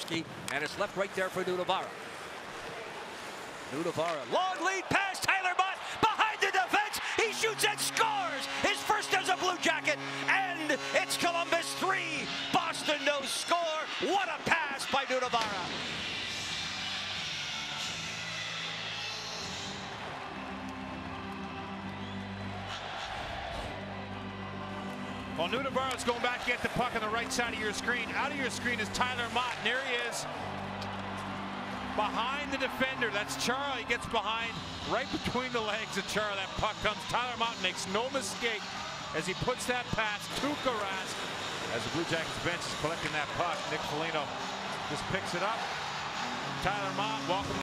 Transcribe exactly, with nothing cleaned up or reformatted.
Brobrovsky, and it's left right there for Nutivaara. Nutivaara, long lead pass, Tyler Motte behind the defense. He shoots and scores his first as a Blue Jacket, and it's Columbus three, Boston no score. What a pass by Nutivaara. Well, Nutivaara's going back to get the puck on the right side of your screen. Out of your screen is Tyler Motte, and there he is. Behind the defender, that's Chara. He gets behind, right between the legs of Chara. That puck comes. Tyler Motte makes no mistake as he puts that pass to Karask. As the Blue Jackets bench is collecting that puck, Nick Foligno just picks it up. Tyler Motte, welcome.